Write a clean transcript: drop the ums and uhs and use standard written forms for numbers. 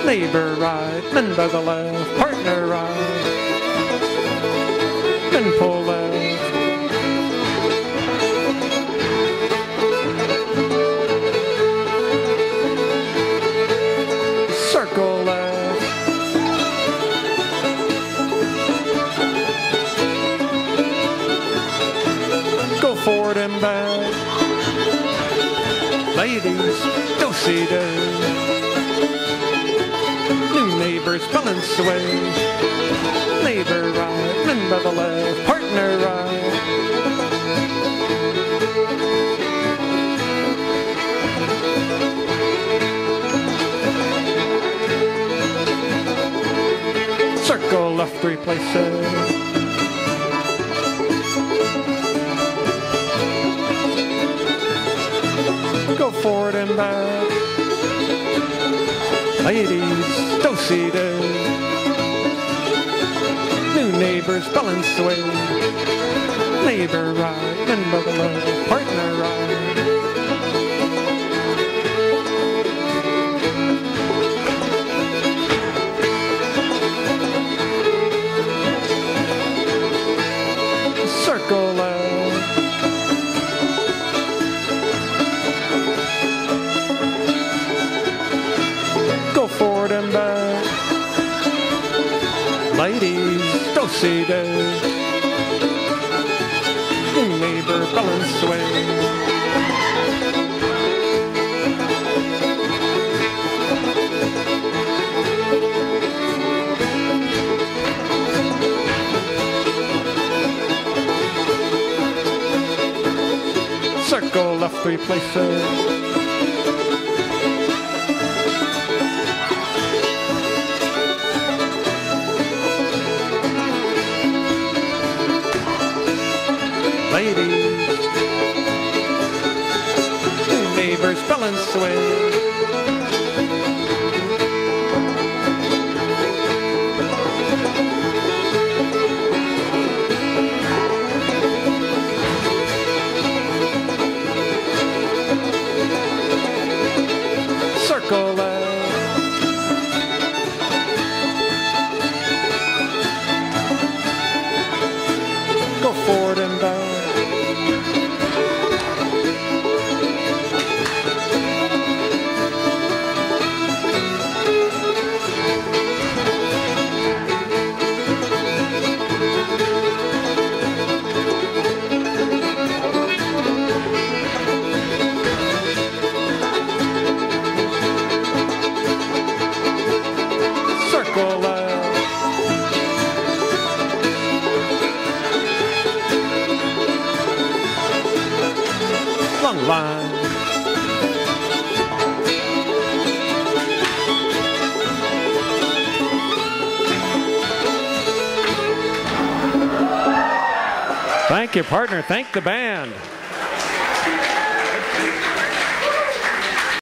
neighbor right, men by the left, partner right, then pull left. Circle left. Go forward and back. Ladies, do-si-do. New neighbors, balance away. Neighbor right, men by the left, partner right. Circle left 3 places. Go forward and back. Ladies, do-si-do. New neighbors, balance away. Neighbor right, men by the left, partner right. Circle left. Go forward and back. Ladies, do-si-do. Neighbor, balance away. Circle left 3 places. Ladies, neighbors, balance away. Circle left. Go forward and back. Circle left. Long line. Thank you, partner. Thank the band.